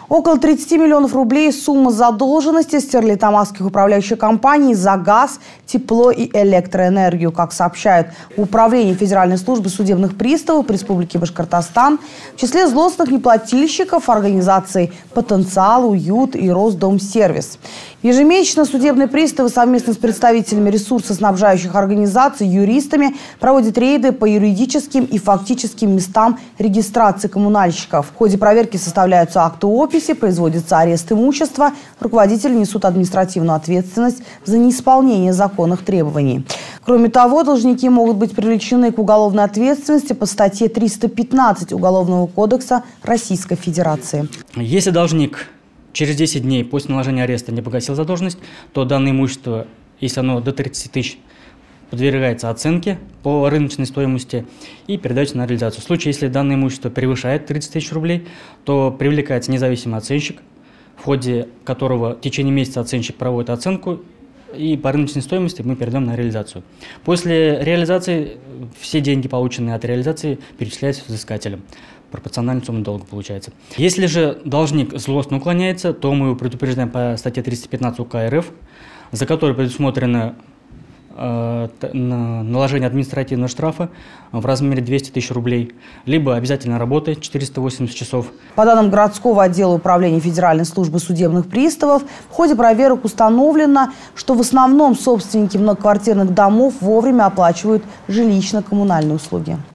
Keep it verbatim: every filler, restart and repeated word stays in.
Около тридцати миллионов рублей сумма задолженности стерлитамакских управляющих компаний за газ, тепло и электроэнергию. Как сообщают в Управлении Федеральной службы судебных приставов Республики Башкортостан, в числе злостных неплательщиков организации «Потенциал», «Уют» и «Росдомсервис». Ежемесячно судебные приставы совместно с представителями ресурсоснабжающих организаций, юристами проводят рейды по юридическим и фактическим местам регистрации коммунальщиков. В ходе проверки составляются акты описи, производится арест имущества, руководители несут административную ответственность за неисполнение законных требований. Кроме того, должники могут быть привлечены к уголовной ответственности по статье триста пятнадцать Уголовного кодекса Российской Федерации. Если должник через десять дней после наложения ареста не погасил задолженность, то данное имущество, если оно до тридцати тысяч, подвергается оценке по рыночной стоимости и передается на реализацию. В случае, если данное имущество превышает тридцать тысяч рублей, то привлекается независимый оценщик, в ходе которого в течение месяца оценщик проводит оценку, и по рыночной стоимости мы передаем на реализацию. После реализации все деньги, полученные от реализации, перечисляются взыскателям. Пропорциональная сумма долга получается. Если же должник злостно уклоняется, то мы его предупреждаем по статье триста пятнадцать УК РФ, за которой предусмотрено э, наложение административного штрафа в размере двухсот тысяч рублей, либо обязательно работа четыреста восемьдесят часов. По данным городского отдела Управления Федеральной службы судебных приставов, в ходе проверок установлено, что в основном собственники многоквартирных домов вовремя оплачивают жилищно-коммунальные услуги.